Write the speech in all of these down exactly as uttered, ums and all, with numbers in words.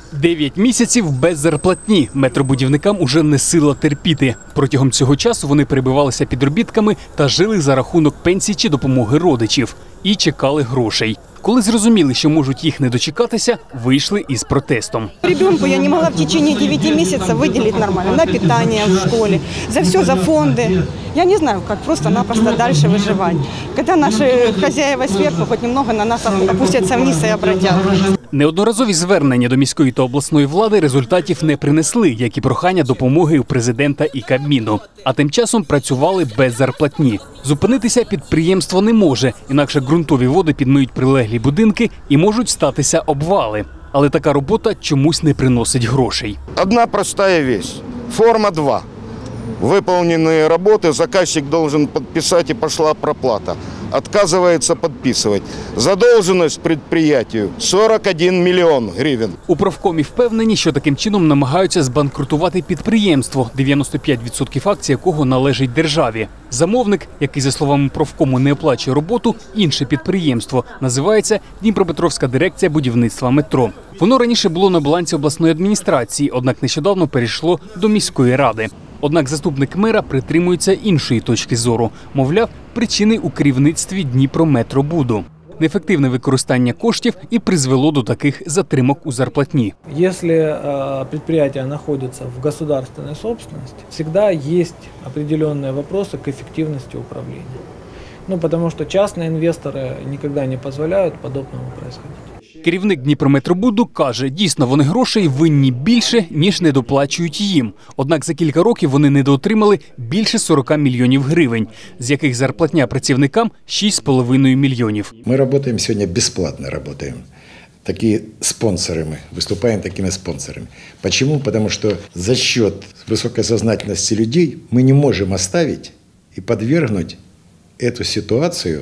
Дев'ять місяців без зарплатні. Метробудівникам уже не сила терпіти. Протягом цього часу вони перебивалися підробітками та жили за рахунок пенсій чи допомоги родичів. І чекали грошей. Коли зрозуміли, що можуть їх не дочекатися, вийшли із протестом. Ребенку я не могла в течение девяти месяцев выделить нормально на питание в школе, за все, за фонды. Я не знаю, как просто-напросто дальше выживать. Когда наши хозяева сверху хоть немного на нас опустятся вниз и обратят. Неодноразові звернення до міської та обласної влади результатів не принесли, як і прохання допомоги у президента і Кабміну. А тим часом працювали без зарплатні. Зупинитися підприємство не може, інакше ґрунтові води підмиють прилеглі будинки і можуть статися обвали. Але така робота чомусь не приносить грошей. Одна простая вещь. Форма два. Выполненные работы заказчик должен подписать, и пошла проплата. Отказывается подписывать. Задолженность предприятию сорок один мільйон гривень. У профкомі впевнені, що таким чином намагаються збанкрутувати підприємство, дев'яносто п'ять відсотків акцій якого належить державі. Замовник, який, за словами профкому, не оплачує роботу, інше підприємство, називається Дніпропетровська дирекція будівництва метро. Воно раніше було на балансі обласної адміністрації, однак нещодавно перейшло до міської ради. Однак заступник мера притримується іншої точки зору. Мовляв, причини у керівництві Дніпрометробуду. Неефективне використання коштів і призвело до таких затримок у зарплатні. Якщо підприємство знаходиться в державній собственности, завжди є определенные вопросы к ефективності управління. Ну, тому що частні інвестори ніколи не дозволяють подобного происходить. Керівник Дніпрометробуду каже, дійсно, вони грошей винні більше, ніж недоплачують їм. Однак за кілька років вони недоотримали більше сорока мільйонів гривень, з яких зарплатня працівникам – шість з половиною мільйонів. Ми працюємо сьогодні безплатно, працюємо. Такі спонсори ми, виступаємо такими спонсорами. Чому? Тому що за счет високої сознательності людей ми не можемо оставити і підвергнути цю ситуацію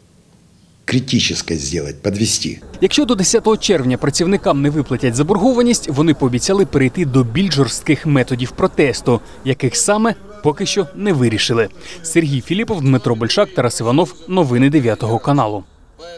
критично зробити, підвести. Якщо до десятого червня працівникам не виплатять заборгованість, вони пообіцяли перейти до більш жорстких методів протесту, яких саме поки що не вирішили. Сергій Філіпов, Дмитро Большак, Тарас Іванов. Новини дев'ятого каналу.